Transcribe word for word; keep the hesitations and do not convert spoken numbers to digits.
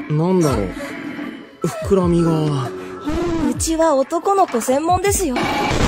なんだろう、膨らみが。 うちは男の子専門ですよ。